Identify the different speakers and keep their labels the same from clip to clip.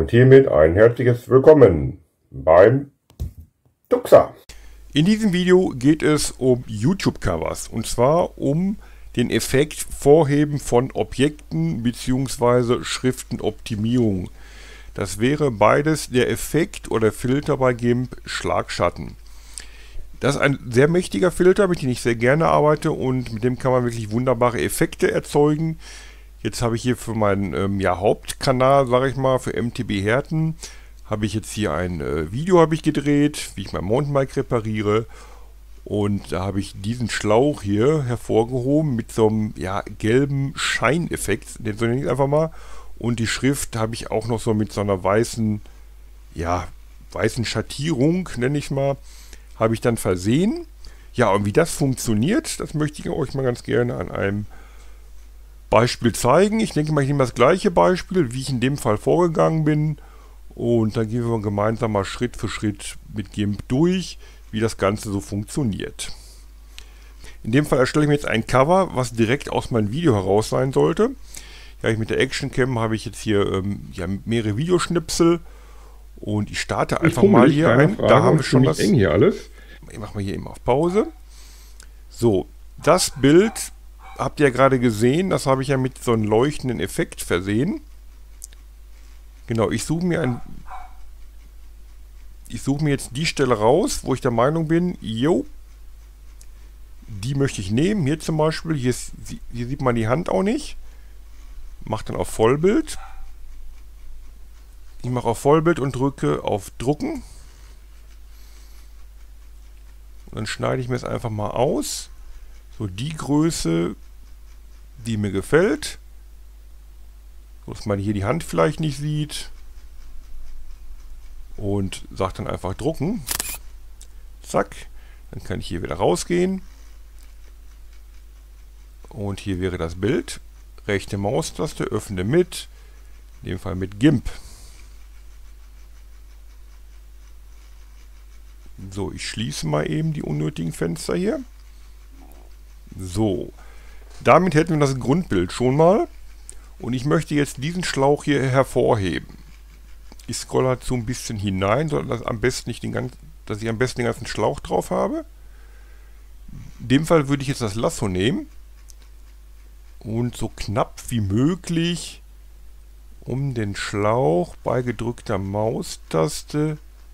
Speaker 1: Und hiermit ein herzliches Willkommen beim Tuxa.
Speaker 2: In diesem Video geht es um YouTube-Covers und zwar um den Effekt Vorheben von Objekten bzw. Schriftenoptimierung. Das wäre beides der Effekt oder Filter bei GIMP Schlagschatten. Das ist ein sehr mächtiger Filter, mit dem ich sehr gerne arbeite und mit dem kann man wirklich wunderbare Effekte erzeugen. Jetzt habe ich hier für meinen Hauptkanal, sage ich mal, für MTB Herten, habe ich jetzt hier ein Video gedreht, wie ich mein Mountainbike repariere. Und da habe ich diesen Schlauch hier hervorgehoben mit so einem gelben Scheineffekt, den so nenne ich einfach mal. Und die Schrift habe ich auch noch so mit so einer weißen Schattierung, nenne ich mal, habe ich dann versehen. Ja, und wie das funktioniert, das möchte ich euch mal ganz gerne an einem Beispiel zeigen. Ich denke mal, ich nehme das gleiche Beispiel, wie ich in dem Fall vorgegangen bin. Und dann gehen wir gemeinsam mal Schritt für Schritt mit GIMP durch, wie das Ganze so funktioniert. In dem Fall erstelle ich mir jetzt ein Cover, was direkt aus meinem Video heraus sein sollte. Ja, mit der Action Cam habe ich jetzt hier mehrere Videoschnipsel. Und ich starte einfach mal hier ein. Da haben wir schon das.
Speaker 1: Eng hier alles.
Speaker 2: Ich mache mal hier eben auf Pause. So, das Bild habt ihr ja gerade gesehen, das habe ich ja mit so einem leuchtenden Effekt versehen. Genau, ich suche mir jetzt die Stelle raus, wo ich der Meinung bin, jo, die möchte ich nehmen. Hier zum Beispiel, hier sieht man die Hand auch nicht. Mache dann auf Vollbild. Ich mache auf Vollbild und drücke auf Drucken. Und dann schneide ich mir es einfach mal aus. So die Größe, die mir gefällt. So dass man hier die Hand vielleicht nicht sieht. Und sage dann einfach drucken. Zack. Dann kann ich hier wieder rausgehen. Und hier wäre das Bild. Rechte Maustaste, öffne mit. In dem Fall mit GIMP. So, ich schließe mal eben die unnötigen Fenster hier. So. Damit hätten wir das Grundbild schon mal. Und ich möchte jetzt diesen Schlauch hier hervorheben. Ich scrolle halt so ein bisschen hinein, dass ich am besten den ganzen Schlauch drauf habe. In dem Fall würde ich jetzt das Lasso nehmen. Und so knapp wie möglich um den Schlauch bei gedrückter Maustaste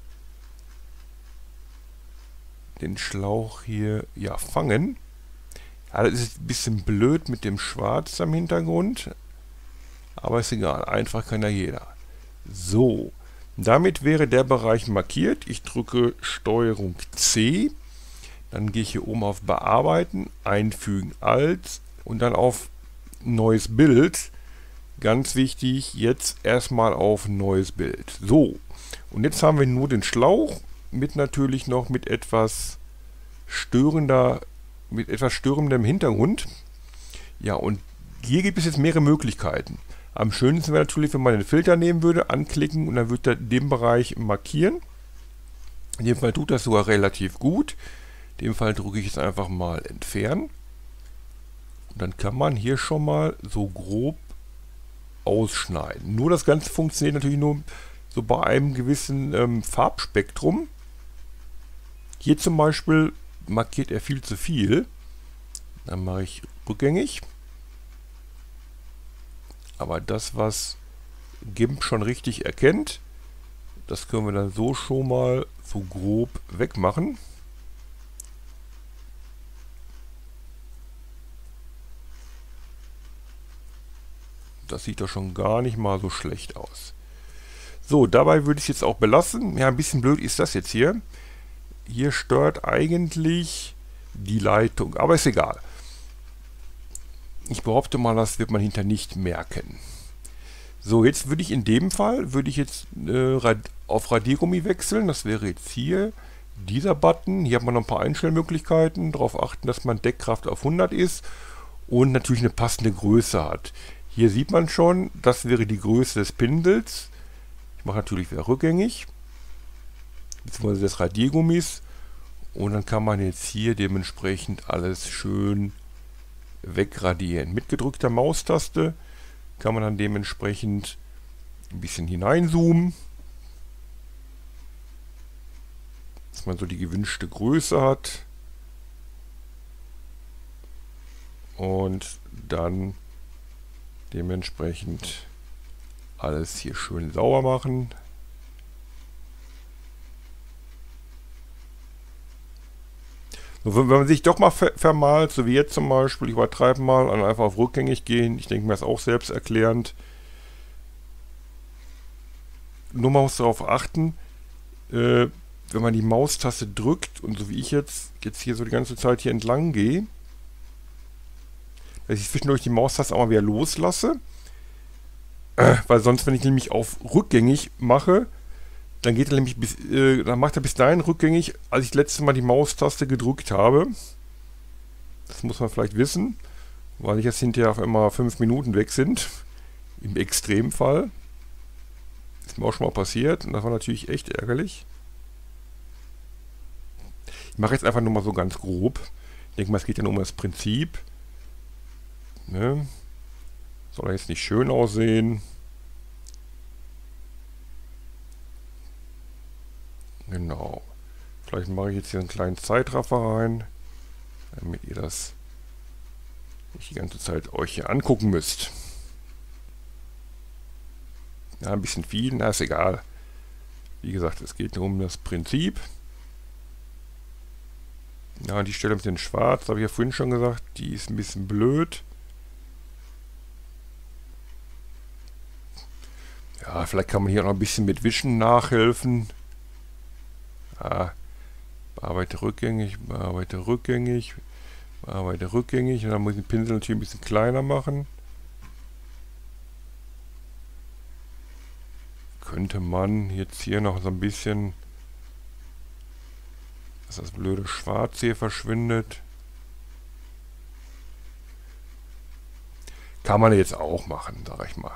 Speaker 2: den Schlauch hier fangen. Ja, das ist ein bisschen blöd mit dem Schwarz am Hintergrund. Aber ist egal, einfach kann ja jeder. So, damit wäre der Bereich markiert. Ich drücke STRG C. Dann gehe ich hier oben auf Bearbeiten, Einfügen als und dann auf Neues Bild. Ganz wichtig, jetzt erstmal auf Neues Bild. So, und jetzt haben wir nur den Schlauch natürlich noch mit etwas störendem Hintergrund. Ja, und hier gibt es jetzt mehrere Möglichkeiten. Am schönsten wäre natürlich, wenn man den Filter nehmen würde, anklicken und dann wird er den Bereich markieren. In dem Fall tut das sogar relativ gut. In dem Fall drücke ich jetzt einfach mal entfernen. Und dann kann man hier schon mal so grob ausschneiden. Nur das Ganze funktioniert natürlich nur so bei einem gewissen Farbspektrum. Hier zum Beispiel markiert er viel zu viel. Dann mache ich rückgängig. Aber das, was GIMP schon richtig erkennt, das können wir dann so schon mal so grob wegmachen. Das sieht doch schon gar nicht mal so schlecht aus. So, dabei würde ich es jetzt auch belassen. Ja, ein bisschen blöd ist das jetzt hier. Hier stört eigentlich die Leitung, aber ist egal. Ich behaupte mal, das wird man hinterher nicht merken. So, jetzt würde ich in dem Fall, auf Radiergummi wechseln. Das wäre jetzt hier dieser Button. Hier hat man noch ein paar Einstellmöglichkeiten. Darauf achten, dass man Deckkraft auf 100 ist und natürlich eine passende Größe hat. Hier sieht man schon, das wäre die Größe des Pinsels. Ich mache natürlich wieder rückgängig, beziehungsweise des Radiergummis. Und dann kann man jetzt hier dementsprechend alles schön wegradieren. Mit gedrückter Maustaste kann man dann dementsprechend ein bisschen hineinzoomen, dass man so die gewünschte Größe hat. Und dann dementsprechend alles hier schön sauber machen. So, wenn man sich doch mal vermalt, so wie jetzt zum Beispiel, ich übertreibe mal, und einfach auf rückgängig gehen, ich denke mir das ist auch selbsterklärend. Nur man muss darauf achten, wenn man die Maustaste drückt und so wie ich jetzt hier so die ganze Zeit hier entlang gehe, dass ich zwischendurch die Maustaste auch mal wieder loslasse, weil sonst, wenn ich nämlich auf rückgängig mache, dann geht er nämlich dann macht er bis dahin rückgängig, als ich das letzte Mal die Maustaste gedrückt habe. Das muss man vielleicht wissen, weil jetzt hinterher auf immer 5 Minuten weg sind. Im Extremfall. Ist mir auch schon mal passiert und das war natürlich echt ärgerlich. Ich mache jetzt einfach nur mal so ganz grob. Ich denke mal, es geht ja nur um das Prinzip. Ne? Soll er jetzt nicht schön aussehen. Genau. Vielleicht mache ich jetzt hier einen kleinen Zeitraffer rein, damit ihr das nicht die ganze Zeit euch hier angucken müsst. Ja, ein bisschen viel, na ist egal. Wie gesagt, es geht nur um das Prinzip. Ja, die Stelle mit dem Schwarz, habe ich ja vorhin schon gesagt, die ist ein bisschen blöd. Ja, vielleicht kann man hier noch ein bisschen mit Wischen nachhelfen. Ja, bearbeite rückgängig, bearbeite rückgängig, bearbeite rückgängig. Und dann muss ich den Pinsel natürlich ein bisschen kleiner machen. Könnte man jetzt hier noch so ein bisschen, dass das blöde Schwarz hier verschwindet. Kann man jetzt auch machen, sag ich mal.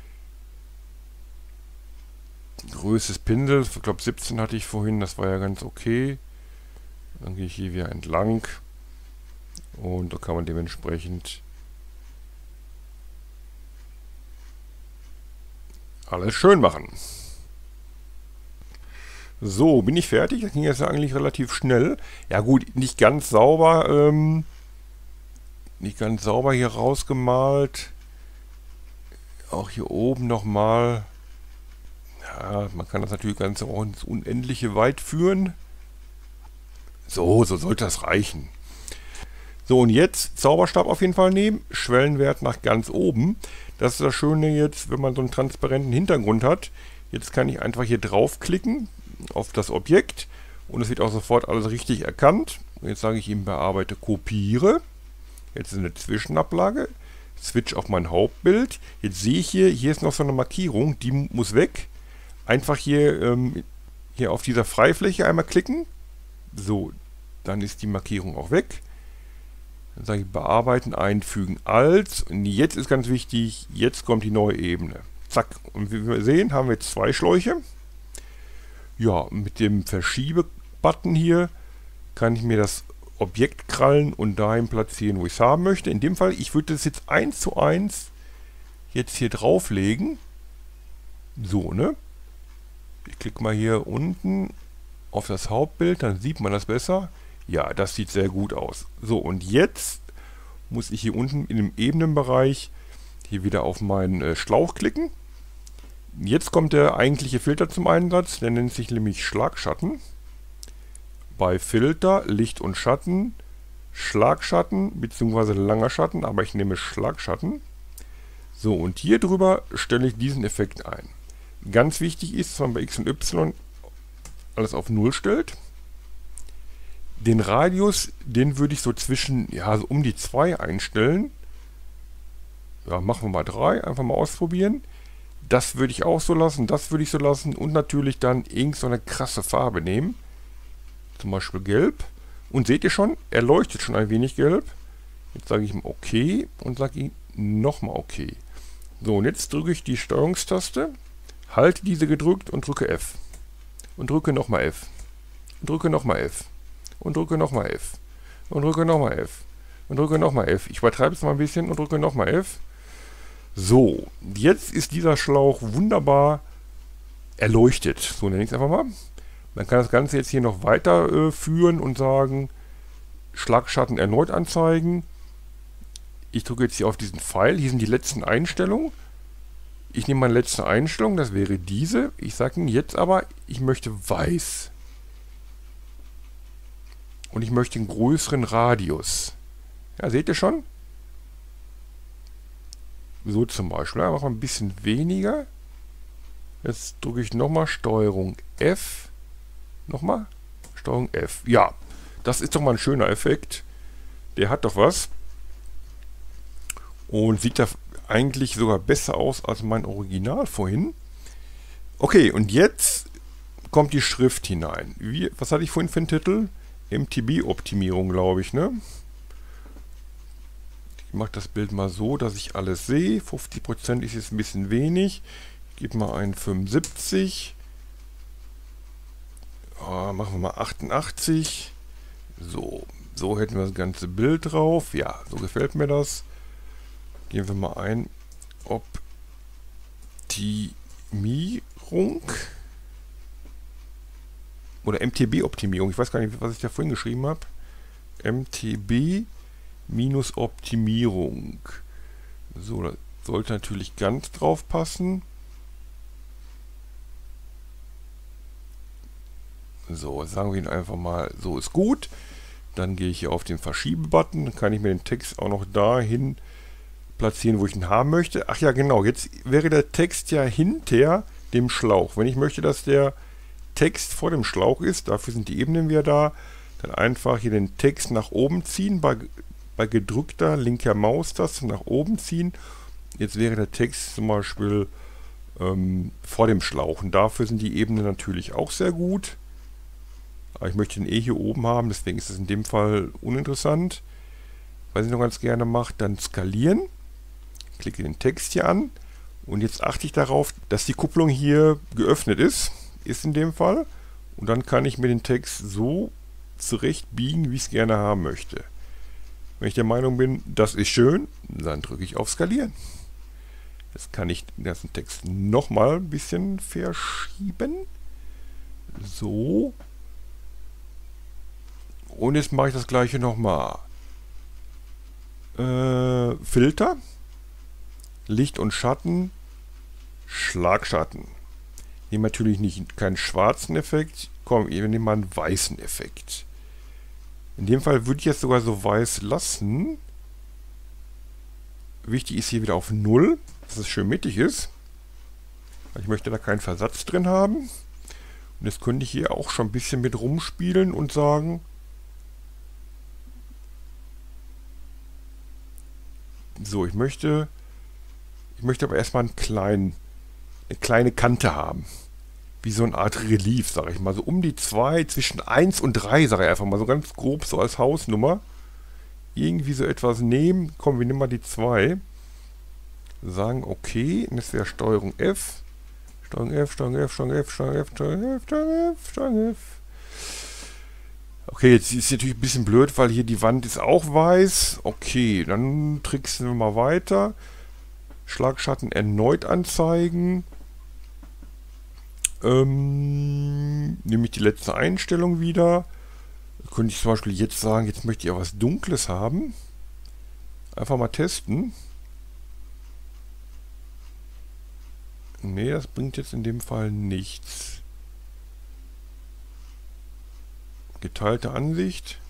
Speaker 2: Größe des Pinsels, ich glaube 17 hatte ich vorhin, das war ja ganz okay. Dann gehe ich hier wieder entlang und da kann man dementsprechend alles schön machen. So, bin ich fertig. Das ging jetzt eigentlich relativ schnell. Ja gut, nicht ganz sauber, hier rausgemalt. Auch hier oben nochmal. Ja, man kann das natürlich ganz auch ins Unendliche weit führen. So sollte das reichen. So, und jetzt Zauberstab auf jeden Fall nehmen. Schwellenwert nach ganz oben. Das ist das Schöne jetzt, wenn man so einen transparenten Hintergrund hat. Jetzt kann ich einfach hier draufklicken auf das Objekt und es wird auch sofort alles richtig erkannt. Und jetzt sage ich ihm, bearbeite, kopiere. Jetzt ist eine Zwischenablage. Switch auf mein Hauptbild. Jetzt sehe ich hier ist noch so eine Markierung, die muss weg. Einfach hier auf dieser Freifläche einmal klicken. So, dann ist die Markierung auch weg. Dann sage ich bearbeiten, einfügen als. Und jetzt ist ganz wichtig, jetzt kommt die neue Ebene. Zack. Und wie wir sehen, haben wir jetzt 2 Schläuche. Ja, mit dem Verschiebe-Button hier kann ich mir das Objekt krallen und dahin platzieren, wo ich es haben möchte. In dem Fall, ich würde das jetzt 1:1 jetzt hier drauflegen. So, ne? Ich klicke mal hier unten auf das Hauptbild, dann sieht man das besser. Ja, das sieht sehr gut aus. So, und jetzt muss ich hier unten in dem Ebenenbereich hier wieder auf meinen Schlauch klicken. Jetzt kommt der eigentliche Filter zum Einsatz, der nennt sich nämlich Schlagschatten. Bei Filter, Licht und Schatten, Schlagschatten bzw. langer Schatten, aber ich nehme Schlagschatten. So, und hier drüber stelle ich diesen Effekt ein. Ganz wichtig ist, dass man bei X und Y alles auf 0 stellt. Den Radius, den würde ich so zwischen, ja, so um die 2 einstellen. Ja, machen wir mal 3, einfach mal ausprobieren. Das würde ich auch so lassen, das würde ich so lassen und natürlich dann irgend so eine krasse Farbe nehmen. Zum Beispiel gelb. Und seht ihr schon, er leuchtet schon ein wenig gelb. Jetzt sage ich ihm OK und sage ihm nochmal OK. So, und jetzt drücke ich die Steuerungstaste, halte diese gedrückt und drücke F. Und drücke nochmal F. Und drücke nochmal F. Und drücke nochmal F. Und drücke nochmal F. Und drücke nochmal F. Ich übertreibe es mal ein bisschen und drücke nochmal F. So, jetzt ist dieser Schlauch wunderbar erleuchtet. So nenne ich es einfach mal. Man kann das Ganze jetzt hier noch weiter führen und sagen, Schlagschatten erneut anzeigen. Ich drücke jetzt hier auf diesen Pfeil. Hier sind die letzten Einstellungen. Ich nehme meine letzte Einstellung, das wäre diese. Ich sage Ihnen jetzt aber, ich möchte weiß. Und ich möchte einen größeren Radius. Ja, seht ihr schon? So zum Beispiel. Einfach ein bisschen weniger. Jetzt drücke ich nochmal Steuerung F. Nochmal Steuerung F. Ja, das ist doch mal ein schöner Effekt. Der hat doch was. Und sieht da eigentlich sogar besser aus als mein Original vorhin. Okay, und jetzt kommt die Schrift hinein. Was hatte ich vorhin für einen Titel? MTB-Optimierung, glaube ich, ne? Ich mache das Bild mal so, dass ich alles sehe. 50% ist jetzt ein bisschen wenig. Ich gebe mal einen 75. Machen wir mal 88. So hätten wir das ganze Bild drauf. Ja, so gefällt mir das. Geben wir mal ein Optimierung oder MTB-Optimierung. Ich weiß gar nicht, was ich da vorhin geschrieben habe. MTB-Optimierung. So, das sollte natürlich ganz drauf passen. So, sagen wir ihn einfach mal, so ist gut. Dann gehe ich hier auf den Verschiebe-Button. Dann kann ich mir den Text auch noch dahin platzieren, wo ich ihn haben möchte. Ach ja, genau. Jetzt wäre der Text ja hinter dem Schlauch. Wenn ich möchte, dass der Text vor dem Schlauch ist, dafür sind die Ebenen wieder da, dann einfach hier den Text nach oben ziehen, bei gedrückter linker Maustaste nach oben ziehen. Jetzt wäre der Text zum Beispiel vor dem Schlauch. Und dafür sind die Ebenen natürlich auch sehr gut. Aber ich möchte ihn hier oben haben, deswegen ist es in dem Fall uninteressant. Was ich noch ganz gerne mache, dann skalieren. Klicke den Text hier an und jetzt achte ich darauf, dass die Kupplung hier geöffnet ist in dem Fall. Und dann kann ich mir den Text so zurechtbiegen, wie ich es gerne haben möchte. Wenn ich der Meinung bin, das ist schön, dann drücke ich auf Skalieren. Jetzt kann ich den ganzen Text nochmal ein bisschen verschieben. So. Und jetzt mache ich das gleiche nochmal. Filter, Licht und Schatten, Schlagschatten. Ich nehme natürlich nicht keinen schwarzen Effekt, komm, wir nehmen mal einen weißen Effekt. In dem Fall würde ich jetzt sogar so weiß lassen. Wichtig ist hier wieder auf 0, dass es schön mittig ist. Ich möchte da keinen Versatz drin haben. Und jetzt könnte ich hier auch schon ein bisschen mit rumspielen und sagen, so, ich möchte aber erstmal eine kleine Kante haben. Wie so eine Art Relief, sage ich mal. So um die 2, zwischen 1 und 3, sage ich einfach mal. So ganz grob, so als Hausnummer. Irgendwie so etwas nehmen. Komm, wir nehmen mal die 2. Sagen, okay. Und das wäre Steuerung F. Steuerung F, Steuerung F, Steuerung F, Steuerung F, Steuerung F, Steuerung F, Steuerung F. Okay, jetzt ist natürlich ein bisschen blöd, weil hier die Wand ist auch weiß. Okay, dann tricksen wir mal weiter. Schlagschatten erneut anzeigen. Nehme ich die letzte Einstellung wieder. Könnte ich zum Beispiel jetzt sagen, jetzt möchte ich ja was Dunkles haben. Einfach mal testen. Nee, das bringt jetzt in dem Fall nichts. Geteilte Ansicht.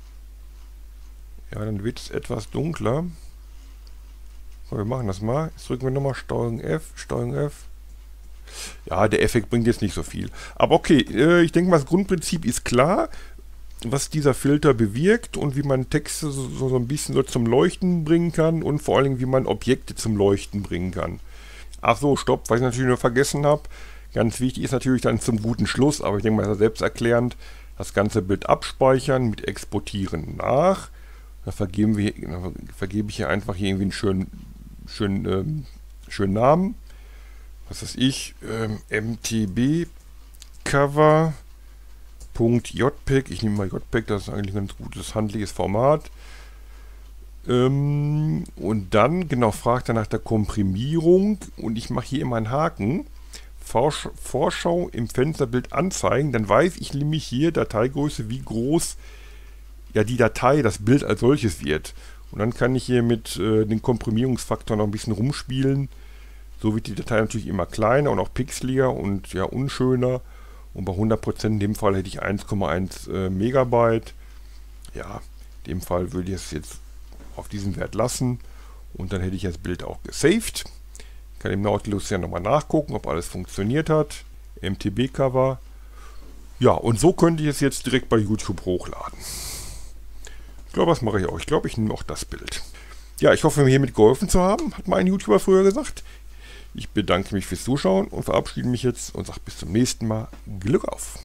Speaker 2: Ja, dann wird es etwas dunkler. So, wir machen das mal. Jetzt drücken wir nochmal Steuerung F, Steuerung F. Ja, der Effekt bringt jetzt nicht so viel. Aber okay, ich denke mal, das Grundprinzip ist klar, was dieser Filter bewirkt und wie man Texte so ein bisschen so zum Leuchten bringen kann und vor allen Dingen, wie man Objekte zum Leuchten bringen kann. Ach so, stopp, was ich natürlich nur vergessen habe. Ganz wichtig ist natürlich dann zum guten Schluss, aber ich denke mal, das ist selbsterklärend, das ganze Bild abspeichern mit Exportieren nach. Da vergebe ich hier einfach hier irgendwie einen schönen Namen. Was weiß ich, MTB Cover.jpg. Ich nehme mal JPEG, das ist eigentlich ein ganz gutes handliches Format. Und dann, genau, fragt er nach der Komprimierung und ich mache hier immer einen Haken. Vorschau im Fensterbild anzeigen, dann weiß ich nämlich hier Dateigröße, wie groß ja die Datei, das Bild als solches wird. Und dann kann ich hier mit den Komprimierungsfaktor noch ein bisschen rumspielen. So wird die Datei natürlich immer kleiner und auch pixeliger und ja unschöner. Und bei 100% in dem Fall hätte ich 1,1 Megabyte. Ja, in dem Fall würde ich es jetzt auf diesen Wert lassen. Und dann hätte ich das Bild auch gesaved. Ich kann im Nautilus ja nochmal nachgucken, ob alles funktioniert hat. MTB-Cover. Ja, und so könnte ich es jetzt direkt bei YouTube hochladen. Ich glaube, das mache ich auch. Ich glaube, ich nehme auch das Bild. Ja, ich hoffe, mir hiermit geholfen zu haben, hat mein YouTuber früher gesagt. Ich bedanke mich fürs Zuschauen und verabschiede mich jetzt und sage bis zum nächsten Mal. Glück auf!